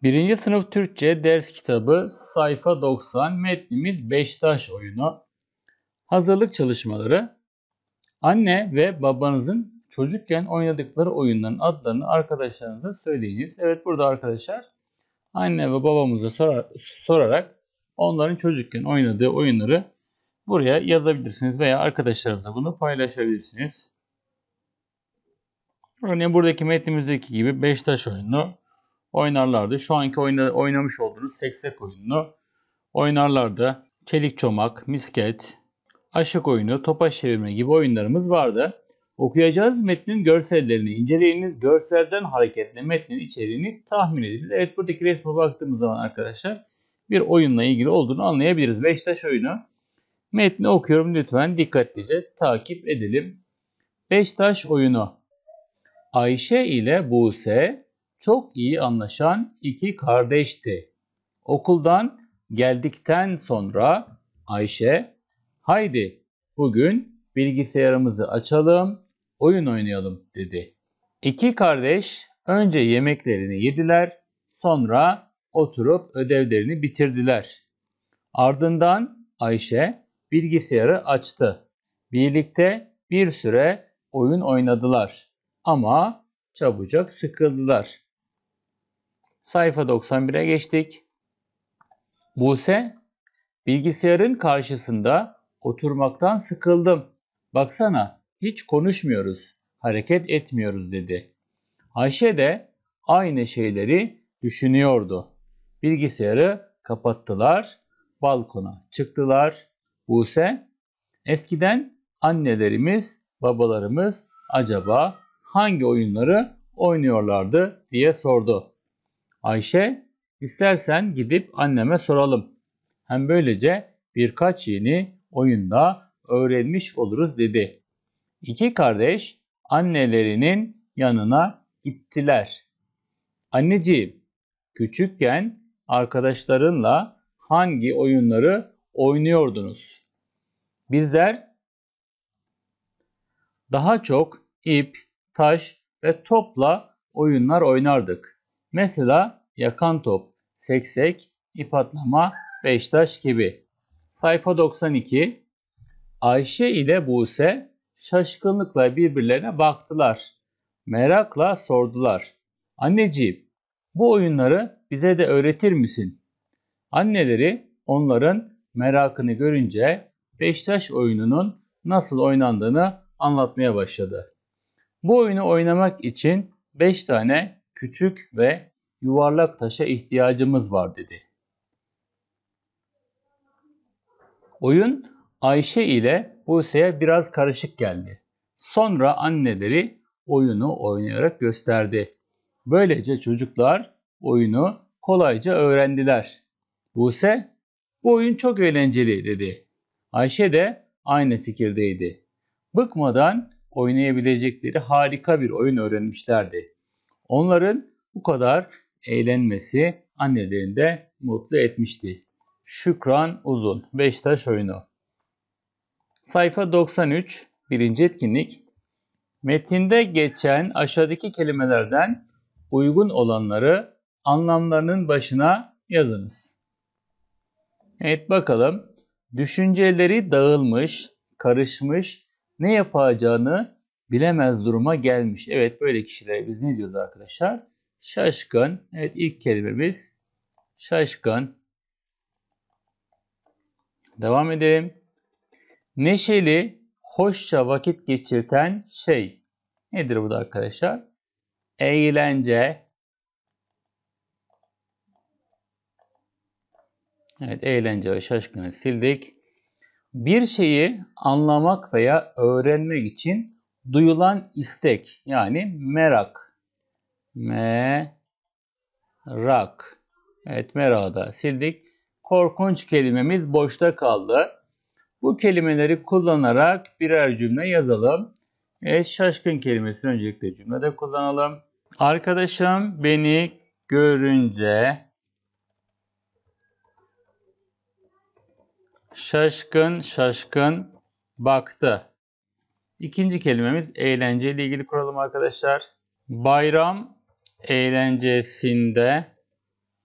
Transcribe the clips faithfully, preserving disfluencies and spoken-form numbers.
Birinci sınıf Türkçe ders kitabı sayfa doksan, metnimiz Beştaş oyunu. Hazırlık çalışmaları. Anne ve babanızın çocukken oynadıkları oyunların adlarını arkadaşlarınıza söyleyiniz. Evet, burada arkadaşlar anne ve babamıza sorar, sorarak onların çocukken oynadığı oyunları buraya yazabilirsiniz veya arkadaşlarınızla bunu paylaşabilirsiniz. Örneğin buradaki metnimizdeki gibi Beştaş oyununu oynarlardı. Şu anki oyna, oynamış olduğunuz seksek oyununu oynarlardı. Çelik çomak, misket, aşık oyunu, topaç çevirme gibi oyunlarımız vardı. Okuyacağınız metnin görsellerini inceleyiniz. Görselden hareketle metnin içeriğini tahmin ediniz. Evet, buradaki resme baktığımız zaman arkadaşlar bir oyunla ilgili olduğunu anlayabiliriz. Beştaş oyunu. Metni okuyorum, lütfen dikkatlice takip edelim. Beştaş oyunu. Ayşe ile Buse çok iyi anlaşan iki kardeşti. Okuldan geldikten sonra Ayşe, "Haydi bugün bilgisayarımızı açalım, oyun oynayalım," dedi. İki kardeş önce yemeklerini yediler, sonra oturup ödevlerini bitirdiler. Ardından Ayşe bilgisayarı açtı. Birlikte bir süre oyun oynadılar ama çabucak sıkıldılar. Sayfa doksan bire geçtik. Buse, "Bilgisayarın karşısında oturmaktan sıkıldım. Baksana, hiç konuşmuyoruz, hareket etmiyoruz," dedi. Ayşe de aynı şeyleri düşünüyordu. Bilgisayarı kapattılar, balkona çıktılar. Buse, "Eskiden annelerimiz, babalarımız acaba hangi oyunları oynuyorlardı?" diye sordu. Ayşe, "İstersen gidip anneme soralım. Hem böylece birkaç yeni oyunda öğrenmiş oluruz," dedi. İki kardeş annelerinin yanına gittiler. "Anneciğim, küçükken arkadaşlarınla hangi oyunları oynuyordunuz?" "Bizler daha çok ip, taş ve topla oyunlar oynardık. Mesela yakan top, seksek, ip atlama, beştaş gibi." Sayfa doksan iki. Ayşe ile Buse şaşkınlıkla birbirlerine baktılar. Merakla sordular. "Anneciğim, bu oyunları bize de öğretir misin?" Anneleri onların merakını görünce Beştaş oyununun nasıl oynandığını anlatmaya başladı. "Bu oyunu oynamak için beş tane küçük ve yuvarlak taşa ihtiyacımız var," dedi. Oyun Ayşe ile Buse'ye biraz karışık geldi. Sonra anneleri oyunu oynayarak gösterdi. Böylece çocuklar oyunu kolayca öğrendiler. Buse, "Bu oyun çok eğlenceli," dedi. Ayşe de aynı fikirdeydi. Bıkmadan oynayabilecekleri harika bir oyun öğrenmişlerdi. Onların bu kadar eğlenmesi annelerini de mutlu etmişti. Şükran Uzun, Beştaş oyunu. Sayfa doksan üç, birinci etkinlik. Metinde geçen aşağıdaki kelimelerden uygun olanları anlamlarının başına yazınız. Evet, bakalım. Düşünceleri dağılmış, karışmış, ne yapacağını bilemez duruma gelmiş. Evet, böyle kişilere biz ne diyoruz arkadaşlar? Şaşkın. Evet, ilk kelimemiz şaşkın. Devam edelim. Neşeli, hoşça vakit geçirten şey. Nedir bu da arkadaşlar? Eğlence. Evet, eğlence ve şaşkını sildik. Bir şeyi anlamak veya öğrenmek için duyulan istek, yani merak. Merak. Evet, merakı da sildik. Korkunç kelimemiz boşta kaldı. Bu kelimeleri kullanarak birer cümle yazalım. Evet, şaşkın kelimesini öncelikle cümlede kullanalım. Arkadaşım beni görünce şaşkın şaşkın baktı. İkinci kelimemiz eğlence ile ilgili kuralım arkadaşlar. Bayram eğlencesinde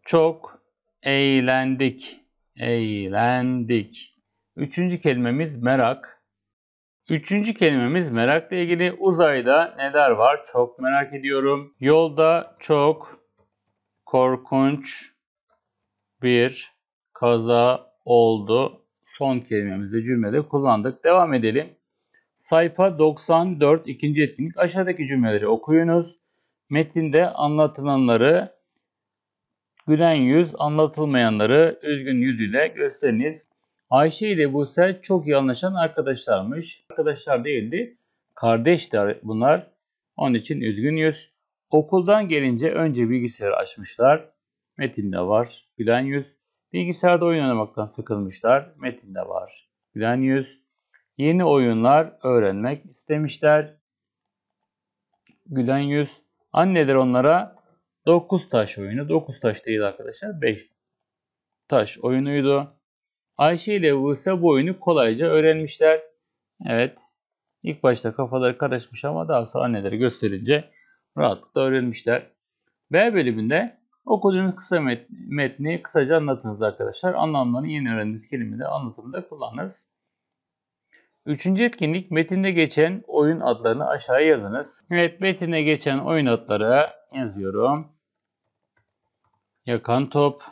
Çok eğlendik. Eğlendik. Üçüncü kelimemiz merak. Üçüncü kelimemiz merakla ilgili. Uzayda neler var? Çok merak ediyorum. Yolda çok korkunç bir kaza oldu. Son kelimemizi cümlede kullandık. Devam edelim. Sayfa doksan dört ikinci etkinlik. Aşağıdaki cümleleri okuyunuz. Metinde anlatılanları gülen yüz, anlatılmayanları üzgün yüz ile gösteriniz. Ayşe ile Buse çok iyi anlaşan arkadaşlarmış. Arkadaşlar değildi, kardeşler bunlar. Onun için üzgün yüz. Okuldan gelince önce bilgisayarı açmışlar. Metinde var, gülen yüz. Bilgisayarda oyun oynamaktan sıkılmışlar. Metinde var, gülen yüz. Yeni oyunlar öğrenmek istemişler. Gülen yüz. Anneler onlara dokuz taş oyunu. dokuz taş değil arkadaşlar. beş taş oyunuydu. Ayşe ile Buse bu oyunu kolayca öğrenmişler. Evet. İlk başta kafaları karışmış ama daha sonra anneleri gösterince rahatlıkla öğrenmişler. B bölümünde okuduğunuz kısa met metni kısaca anlatınız arkadaşlar. Anlamlarını yeni öğrendiğiniz kelimeleri anlatımda kullanınız. Üçüncü etkinlik metinde geçen oyun adlarını aşağıya yazınız. Evet, metinde geçen oyun adları yazıyorum. Yakan top,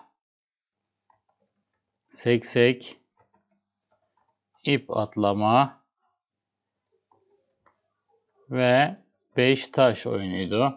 seksek, ip atlama ve beş taş oyunuydu.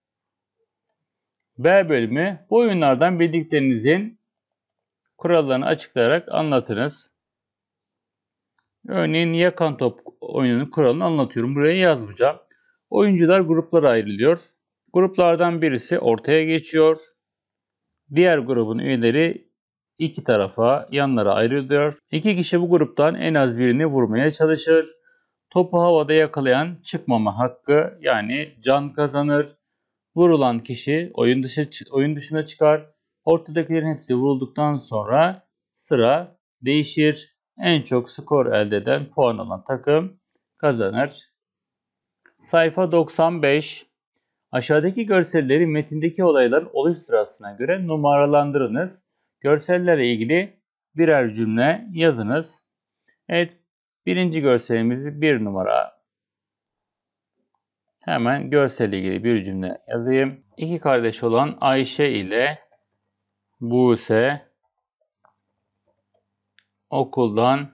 B bölümü bu oyunlardan bildiklerinizin kurallarını açıklayarak anlatınız. Örneğin yakan top oyununun kuralını anlatıyorum. Buraya yazmayacağım. Oyuncular gruplara ayrılıyor. Gruplardan birisi ortaya geçiyor. Diğer grubun üyeleri iki tarafa, yanlara ayrılıyor. İki kişi bu gruptan en az birini vurmaya çalışır. Topu havada yakalayan çıkmama hakkı, yani can kazanır. Vurulan kişi oyun dışı oyun dışına çıkar. Ortadakilerin hepsi vurulduktan sonra sıra değişir. En çok skor elde eden, puan alan takım kazanır. Sayfa doksan beş. Aşağıdaki görselleri metindeki olayların oluş sırasına göre numaralandırınız. Görsellerle ilgili birer cümle yazınız. Evet, birinci görselimizi bir numara. Hemen görselle ilgili bir cümle yazayım. İki kardeş olan Ayşe ile Buse okuldan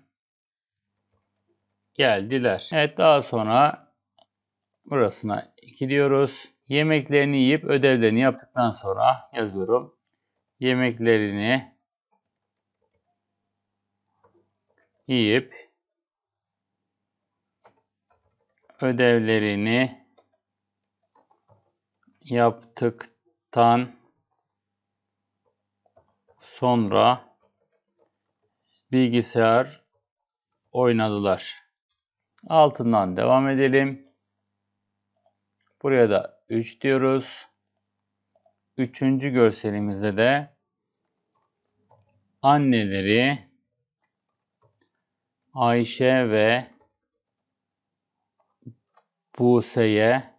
geldiler. Evet, daha sonra burasına gidiyoruz. Yemeklerini yiyip ödevlerini yaptıktan sonra yazıyorum. Yemeklerini yiyip ödevlerini yaptıktan sonra bilgisayar oynadılar. Altından devam edelim. Buraya da üç diyoruz. Üçüncü görselimizde de anneleri Ayşe ve Buse'ye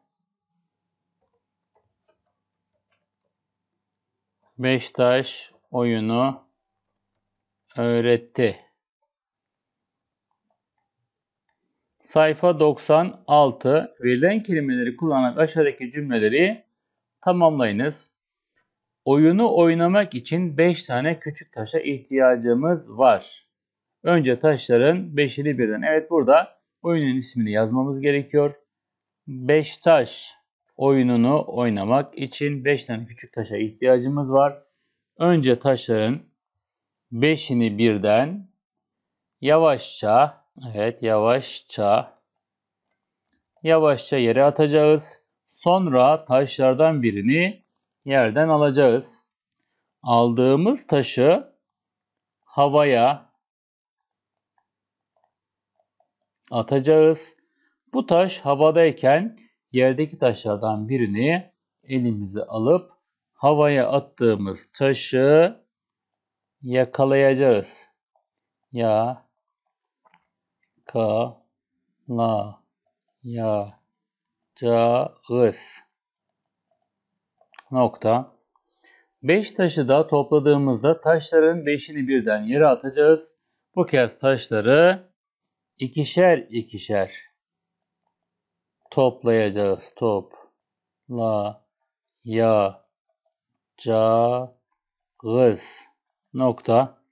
beş taş oyunu öğretti. Sayfa doksan altı. Verilen kelimeleri kullanarak aşağıdaki cümleleri tamamlayınız. Oyunu oynamak için beş tane küçük taşa ihtiyacımız var. Önce taşların beşini birden. Evet, burada oyunun ismini yazmamız gerekiyor. beş taş oyununu oynamak için beş tane küçük taşa ihtiyacımız var. Önce taşların beşini birden yavaşça, evet yavaşça, yavaşça yere atacağız. Sonra taşlardan birini yerden alacağız. Aldığımız taşı havaya atacağız. Bu taş havadayken yerdeki taşlardan birini elimize alıp havaya attığımız taşı yakalayacağız. Ya ka la ya cağız. Nokta. beş taşı da topladığımızda taşların beşini birden yere atacağız. Bu kez taşları ikişer ikişer toplayacağız. Toplayacağız. Nokta.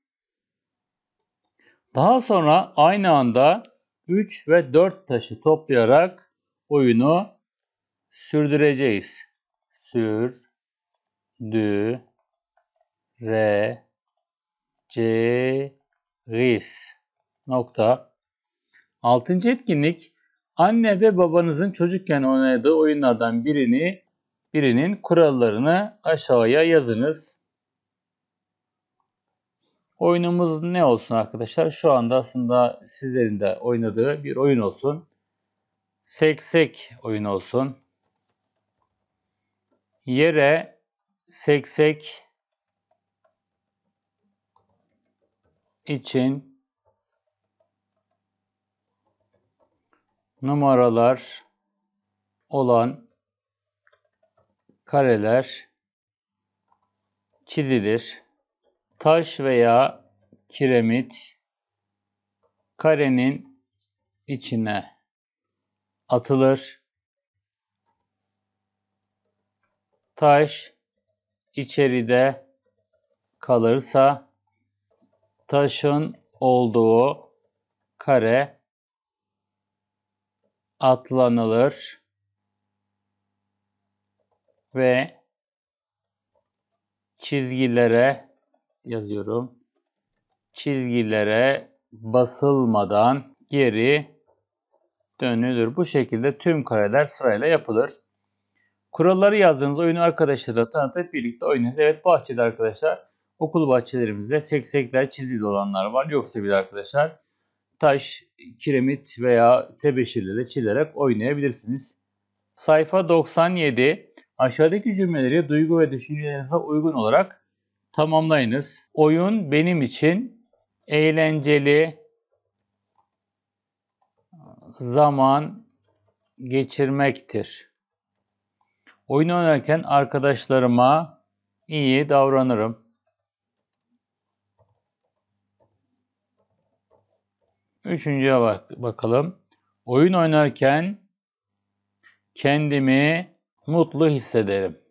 Daha sonra aynı anda üç ve dört taşı toplayarak oyunu sürdüreceğiz. Sür, dü, re, ce, ris. Nokta. Altıncı etkinlik, anne ve babanızın çocukken oynadığı oyunlardan birini birinin kurallarını aşağıya yazınız. Oyunumuz ne olsun arkadaşlar? Şu anda aslında sizlerin de oynadığı bir oyun olsun. Seksek oyun olsun. Yere seksek için numaralar olan kareler çizilir. Taş veya kiremit karenin içine atılır. Taş içeride kalırsa taşın olduğu kare atlanılır ve çizgilere yazıyorum. Çizgilere basılmadan geri dönülür. Bu şekilde tüm kareler sırayla yapılır. Kuralları yazdığınız oyunu arkadaşlarla tanıtıp birlikte oynayınız. Evet, bahçede arkadaşlar, okul bahçelerimizde seksekler çizili olanlar var. Yoksa bir arkadaşlar taş, kiremit veya tebeşirle de çizerek oynayabilirsiniz. Sayfa doksan yedi. Aşağıdaki cümleleri duygu ve düşüncelerinize uygun olarak tamamlayınız. Oyun benim için eğlenceli zaman geçirmektir. Oyun oynarken arkadaşlarıma iyi davranırım. Üçüncüye bak bakalım. Oyun oynarken kendimi mutlu hissederim.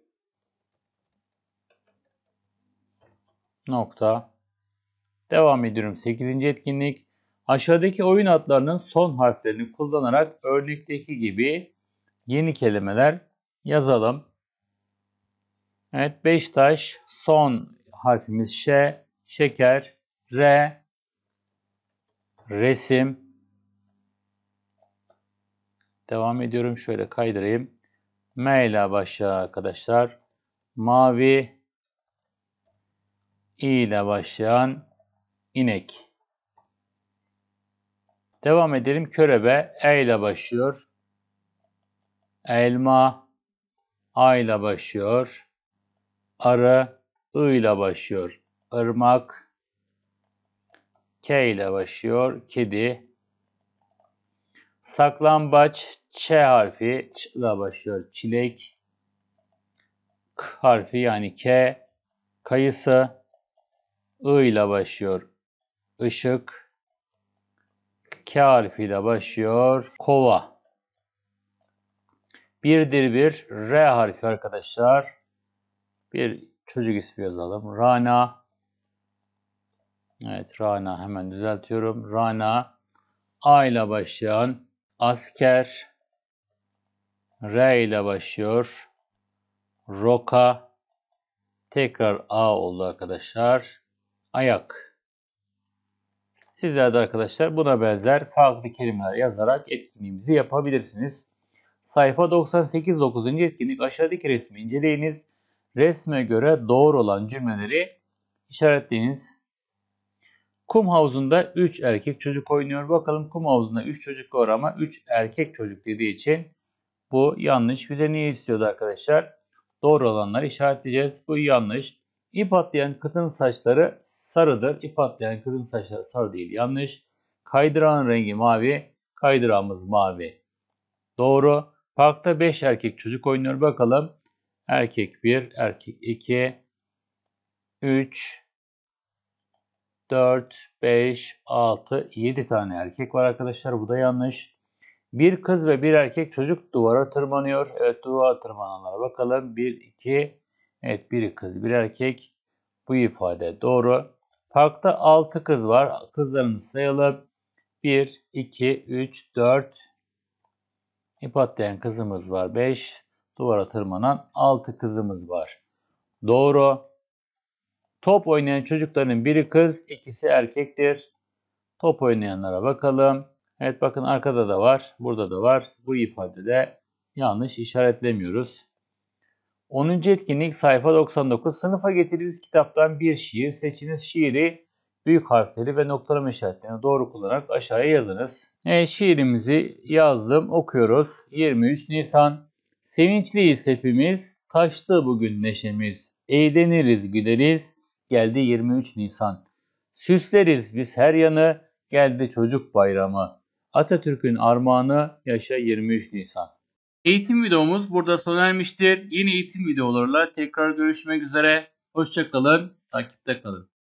Nokta. Devam ediyorum. sekizinci etkinlik. Aşağıdaki oyun adlarının son harflerini kullanarak örnekteki gibi yeni kelimeler yazalım. Evet, Beşiktaş, son harfimiz Ş, şeker, R, resim. Devam ediyorum. Şöyle kaydırayım. M ile başlıyor arkadaşlar. Mavi, İ ile başlayan inek. Devam edelim. Körebe, E ile başlıyor. Elma, A ile başlıyor. Arı, I ile başlıyor. Irmak, K ile başlıyor. Kedi. Saklambaç, Ç harfi, Ç ile başlıyor. Çilek. K harfi yani K. Kayısı, I ile başlıyor. Işık. K harfiyle başlıyor. Kova. Birdir bir. R harfi arkadaşlar. Bir çocuk ismi yazalım. Rana. Evet, Rana, hemen düzeltiyorum. Rana. A ile başlayan asker. R ile başlıyor. Roka. Tekrar A oldu arkadaşlar. Ayak. Sizler de arkadaşlar buna benzer farklı kelimeler yazarak etkinliğimizi yapabilirsiniz. Sayfa doksan sekiz. dokuzuncu etkinlik. Aşağıdaki resmi inceleyiniz. Resme göre doğru olan cümleleri işaretleyiniz. Kum havuzunda üç erkek çocuk oynuyor. Bakalım, kum havuzunda üç çocuk var ama üç erkek çocuk dediği için bu yanlış. Bize niye istiyordu arkadaşlar? Doğru olanları işaretleyeceğiz. Bu yanlış. İp atlayan kızın saçları sarıdır. İp atlayan kızın saçları sarı değil. Yanlış. Kaydırağın rengi mavi. Kaydırağımız mavi. Doğru. Parkta beş erkek çocuk oynuyor. Bakalım. Erkek bir, erkek iki, üç, dört, beş, altı, yedi tane erkek var arkadaşlar. Bu da yanlış. Bir kız ve bir erkek çocuk duvara tırmanıyor. Evet, duvara tırmananlara bakalım. bir, iki, evet, biri kız bir erkek. Bu ifade doğru. Parkta altı kız var. Kızlarını sayalım. bir, iki, üç, dört. İp atlayan kızımız var. beş. Duvara tırmanan altı kızımız var. Doğru. Top oynayan çocukların biri kız, ikisi erkektir. Top oynayanlara bakalım. Evet, bakın arkada da var, burada da var. Bu ifadede yanlış işaretlemiyoruz. onuncu etkinlik sayfa doksan dokuz. Sınıfa getirdiğiniz kitaptan bir şiir. Seçiniz şiiri büyük harfleri ve noktalama işaretlerini doğru kullanarak aşağıya yazınız. Evet, şiirimizi yazdım. Okuyoruz. yirmi üç Nisan. Sevinçliyiz hepimiz. Taştı bugün neşemiz. Eğleniriz, güleriz. Geldi yirmi üç Nisan. Süsleriz biz her yanı. Geldi çocuk bayramı. Atatürk'ün armağanı yaşa yirmi üç Nisan. Eğitim videomuz burada sona ermiştir. Yeni eğitim videolarıyla tekrar görüşmek üzere. Hoşça kalın, takipte kalın.